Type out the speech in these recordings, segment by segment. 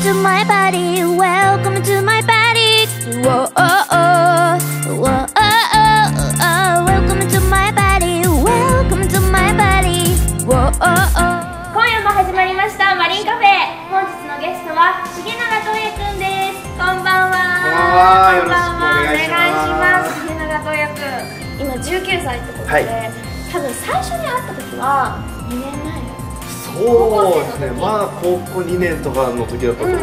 to my body, welcome to my body. Whoa, oh, oh, whoa, oh, oh, oh, welcome to my body, welcome to my body. Whoa, oh, oh. 今夜も始まりましたマリンカフェ。本日のゲストは重永智也くんです。こんばんは。 よろしくお願いします。 重永智也くん、今19歳ってことで、多分最初に会った時は2年前。 そうですね、まあ高校2年とかの時だったと思います。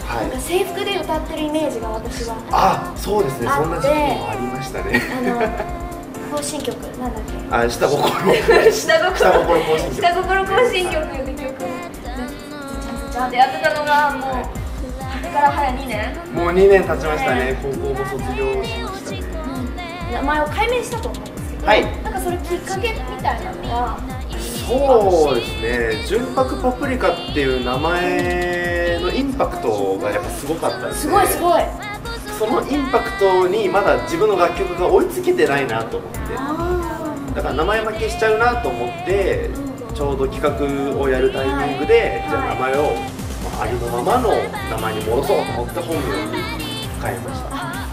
なんか制服で歌ってるイメージが私は。 あ、そうですね、そんな時期もありましたね。 行進曲なんだっけ？ 下心行進曲。 下心行進曲って曲ちゃんとやってたのがもうあれから早2年？ もう2年経ちましたね。高校も卒業しましたね。 名前を改名したと思うんですけど、なんかそれきっかけみたいなのは。 そうですね、純白パプリカっていう名前のインパクトがやっぱすごかったですね。 すごい。 そのインパクトにまだ自分の楽曲が追いつけてないなと思って、だから名前負けしちゃうなと思って、ちょうど企画をやるタイミングで、じゃあ名前をありのままの名前に戻そうと思って本名に変えました。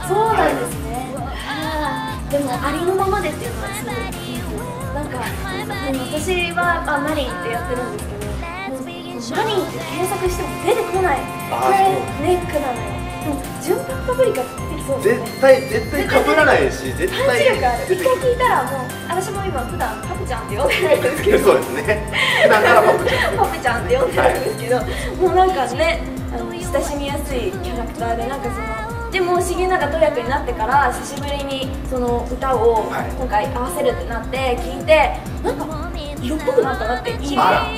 そうなんですね。でもありのままでっていうのはすごいなんか私はマリンってやってるんですけど、マリンって検索しても出てこない。これネックなのよ。でも純白パプリカって出てきそうですね。 絶対被らないし、絶対パンチ力ある。一回聞いたらもう私も今普段パプちゃんって呼んでるんですけど、 そうですね。普段からパプちゃんって呼んでるんですけど、もうなんかね、親しみやすいキャラクターで、なんかその。でも重永智也くんになってから久しぶりにその歌を今回合わせるってなって聞いて、なんか色っぽくなったなっていいね。あ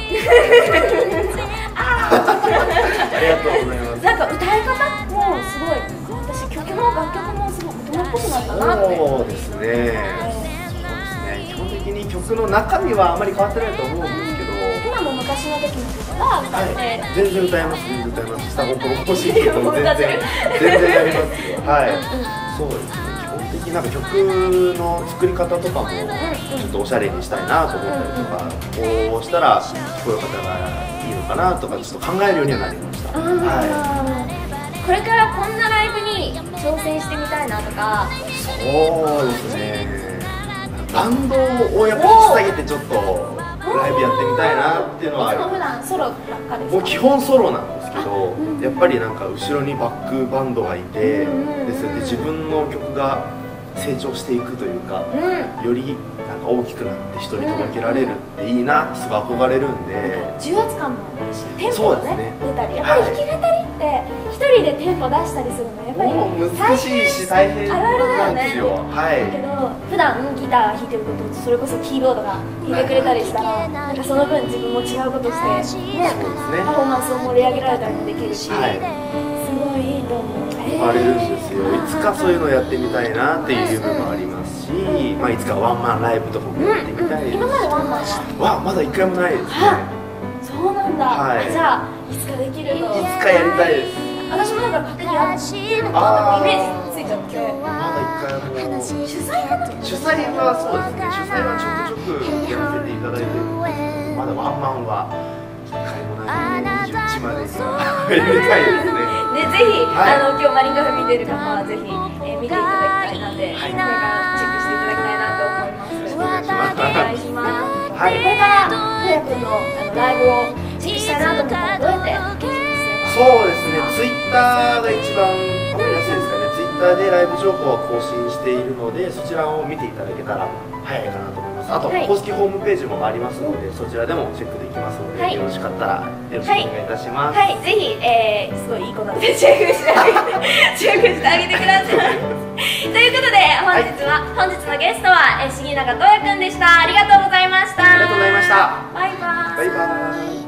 りがとうございます。 なんか歌い方もすごい、私曲の楽曲もすごい大人っぽくなったなって。 そうですね。基本的に曲の中身はあまり変わってないと思うんですけど、 今も昔の時の曲は歌って、 全然歌えます。下心欲しい曲も全然やりますよ。はい、そうですね。基本的になんか曲の作り方とかもちょっとおしゃれにしたいなと思ったりとか、こうしたら聞こえ方がいいのかなとかちょっと考えるようにはなりました。 これからこんなライブに挑戦してみたいなとか。 そうですね。バンドをやっぱ引っ提げてちょっとライブやってみたいなっていうのはある。 普段ソロばっかですか？ もう基本ソロなんですけど、やっぱりなんか後ろにバックバンドがいて、それで自分の曲が成長していくというか、よりなんか大きくなって人に届けられるっていいなってすごい憧れるんで。 重圧感もあるし、テンポがね出たり、やっぱり弾き語りって一人でテンポ出したりするのやっぱり難しいし大変なんですよ。だけど普段ギター弾いてることそれこそキーボードが弾いてくれたりしたら、なんかその分自分も違うことしてね、パフォーマンスを盛り上げられたりもできるし、すごいいいと思う。 あれるんですよ。いつかそういうのやってみたいなっていう夢もありますし、いつかワンマンライブとかもやってみたいですし。 今までワンマンはまだ一回もないですね。 そうなんだ。じゃあいつかできると。 いつかやりたいです。 私もなんか勝手にやってるのかイメージついちゃって。 まだ一回も。 主催かな？ 主催はそうですね。主催はちょくちょくやらせていただいてるんですけど、まだワンマンは一回もないので21までやりたいですね。 ぜひ今日マリンカフェ見てる方はぜひ見ていただきたいので、これからチェックしていただきたいなと思います。お願いします。これから智也くんのライブをチェックしたいなと思ったらどうやって検索すれば？ そうですね、ツイッターが一番わかりやすいですかね。ツイッターでライブ情報は更新しているので、そちらを見ていただけたら早いかなと思います。あと公式ホームページもありますので、そちらでもチェックできますので、よろしかったらよろしくお願いいたします。 ぜひすごいいい子なのでチェックしてあげてください。ということで本日のゲストは重永智也くんでした。ありがとうございました。 ありがとうございました。 バイバイ。 バイバイ。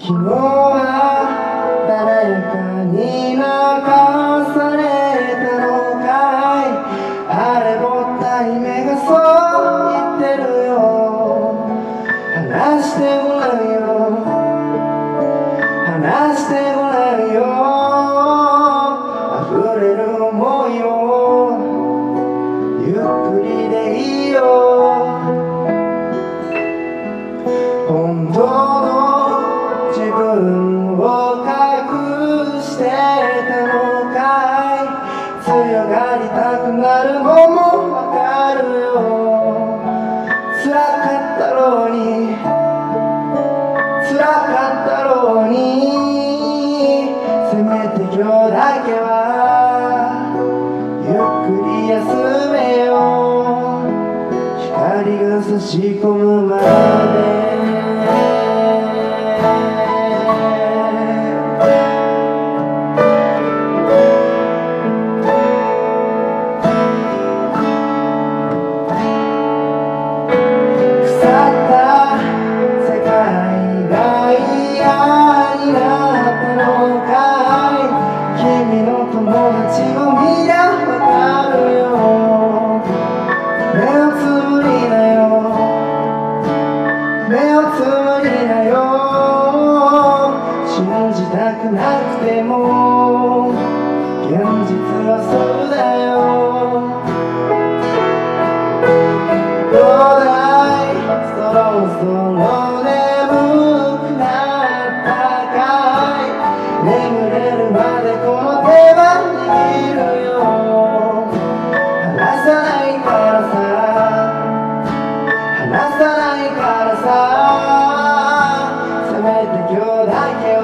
昨日は誰かに泣かされたのかい。あれぼったい目がそう言ってるよ。話してごらんよ、話してごらんよ。溢れる想いをゆっくりでいいよ。本当の自分を隠してたのかい。強がりたくなるのもわかるよ。辛かったろうに、辛かったろうに。せめて今日だけはゆっくり休めよ。光が差し込むまでなくても現実はそうだよ。どうだい、そろそろ眠くなったかい。眠れるまでこの手は握るよ。離さないからさ、離さないからさ。せめて今日だけ